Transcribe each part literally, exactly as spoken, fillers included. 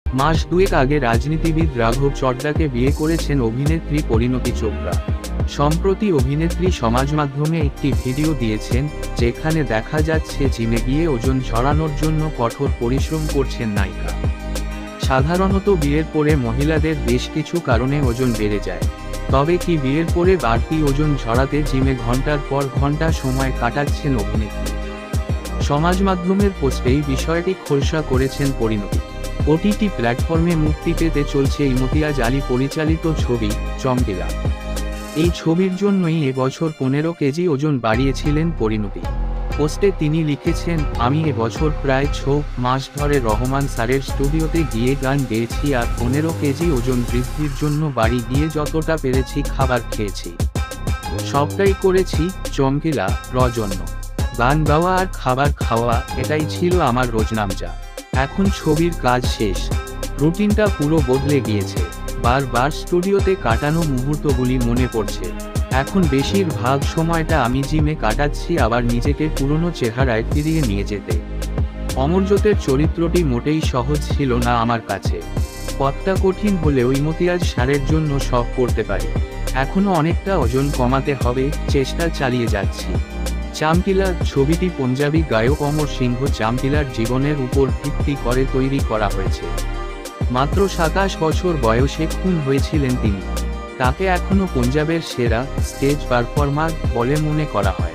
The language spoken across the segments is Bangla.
মাস দুয়েক আগে রাজনীতিবিদ রাঘব চড্ডাকে বিয়ে করেছেন অভিনেত্রী পরিণতি চোপড়া। সম্প্রতি অভিনেত্রী সমাজ মাধ্যমে একটি ভিডিও দিয়েছেন, যেখানে দেখা যাচ্ছে জিমে গিয়ে ওজন ঝরানোর জন্য কঠোর পরিশ্রম করছেন নায়িকা। সাধারণত বিয়ের পরে মহিলাদের বেশ কিছু কারণে ওজন বেড়ে যায়। তবে কি বিয়ের পরে বাড়তি ওজন ঝরাতে জিমে ঘন্টার পর ঘন্টা সময় কাটাচ্ছেন অভিনেত্রী? সমাজ মাধ্যমের পোস্টেই বিষয়টি খোলসা করেছেন পরিণতি। ওটিটি প্ল্যাটফর্মে মুক্তি পেতে চলছে ইমতিয়াজ আলী পরিচালিত ছবি চমকিলা। এই ছবির জন্যই এবছর পনেরো কেজি ওজন বাড়িয়েছিলেন পরিণতি। পোস্টে তিনি লিখেছেন, আমি এবছর প্রায় ছ মাস ধরে রহমান স্যারের স্টুডিওতে গিয়ে গান গেয়েছি আর পনেরো কেজি ওজন বৃদ্ধির জন্য বাড়ি গিয়ে যতটা পেরেছি খাবার খেয়েছি। সবটাই করেছি চমকিলা র জন্য। গান গাওয়া আর খাবার খাওয়া, এটাই ছিল আমার রোজনামচা। এখন ছবির কাজ শেষ, রুটিনটা পুরো বদলে গিয়েছে। বারবার স্টুডিওতে কাটানো মুহূর্তগুলি মনে পড়ছে। এখন বেশিরভাগ সময়টা আমি জিমে কাটাচ্ছি, আবার নিজেকে পুরনো চেহারায় ফিরিয়ে নিয়ে যেতে। অমরজ্যোতের চরিত্রটি মোটেই সহজ ছিল না আমার কাছে। পথটা কঠিন হলেও ইমতিয়াজ স্যারের জন্য সব করতে পারি। এখনও অনেকটা ওজন কমাতে হবে, চেষ্টা চালিয়ে যাচ্ছি। চামকিলা ছবিটি পঞ্জাবি গায়ক অমর সিংহ চামকিলার জীবনের উপর ভিত্তি করে তৈরি করা হয়েছে। মাত্র সাতাশ বছর বয়সে খুন হয়েছিলেন তিনি। তাকে এখনও পঞ্জাবের সেরা স্টেজ পারফর্মার বলে মনে করা হয়।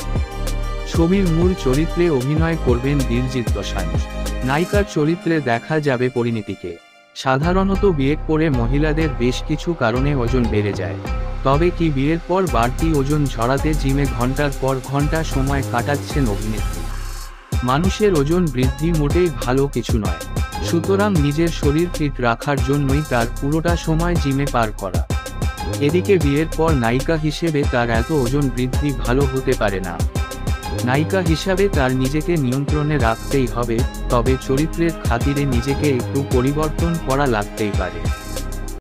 ছবির মূল চরিত্রে অভিনয় করবেন দিলজিৎ দোসাঞ্জ। নায়িকার চরিত্রে দেখা যাবে পরিণীতিকে। সাধারণত বিয়ের পরে মহিলাদের বেশ কিছু কারণে ওজন বেড়ে যায়। তবে কি বিয়ের পর বাড়তি ওজন ঝরাতে জিমে ঘন্টার পর ঘন্টা সময় কাটাচ্ছেন অভিনেত্রী? মানুষের ওজন বৃদ্ধি মোটেই ভালো কিছু নয়, সুতরাং নিজের শরীর ফিট রাখার জন্যই তার পুরোটা সময় জিমে পার করা। এদিকে বিয়ের পর নায়িকা হিসেবে তার এত ওজন বৃদ্ধি ভালো হতে পারে না। নায়িকা হিসাবে তার নিজেকে নিয়ন্ত্রণে রাখতেই হবে, তবে চরিত্রের খাতিরে নিজেকে একটু পরিবর্তন করা লাগতেই পারে।